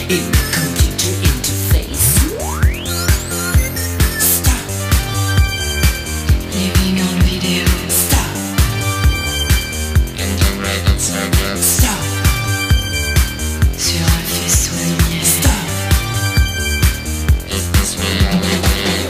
in the computer interface. Stop. Living on video. Stop. Integrated circuits. Stop. Sur un faisceau lumière. Stop. Is this reality?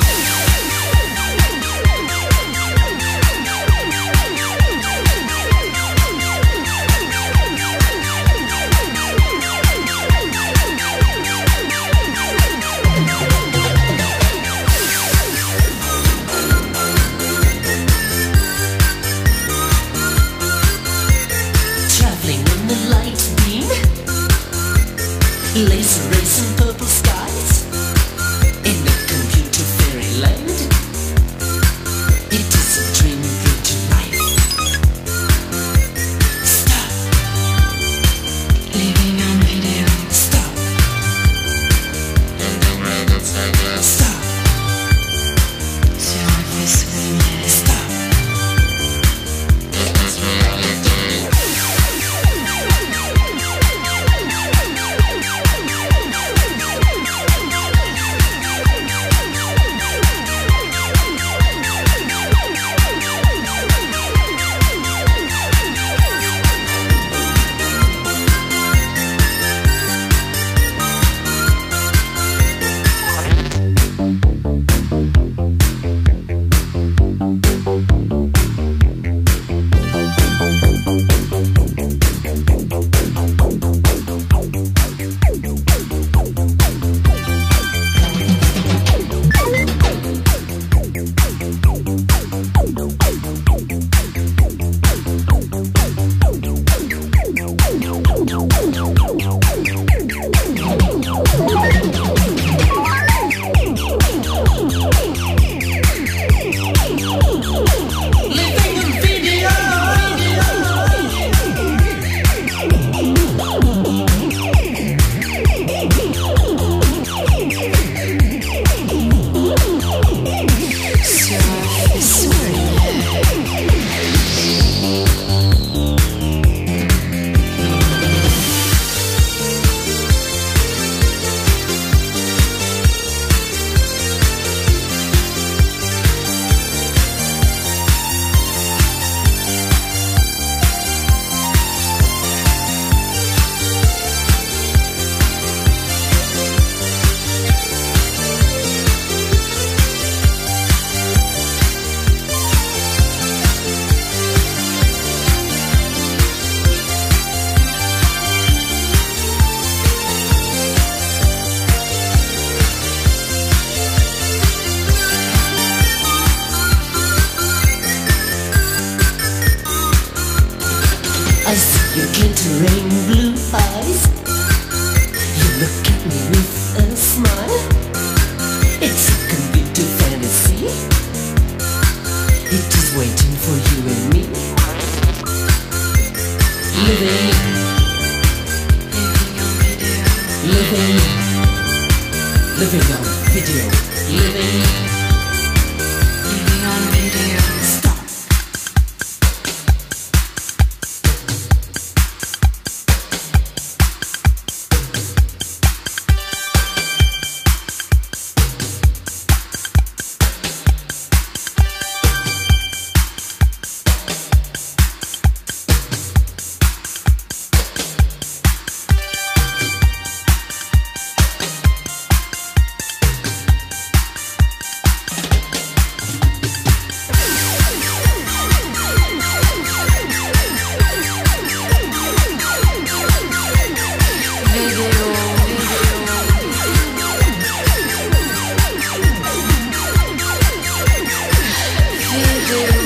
Traveling in the light beam, laser racing purple skies, in the computer fairyland. It is a dream brought to life. Stop. Living on video. Stop. Integrated circuits. Stop. Sur un faisceau lumière. Stop. Is this reality? Living in video. Sur un faisceau lumière. I see your glittering blue eyes. You look at me with a smile. It's a computer fantasy. It is waiting for you and me. Living, Living on video. living on video. Living, Living on video. stop. Video.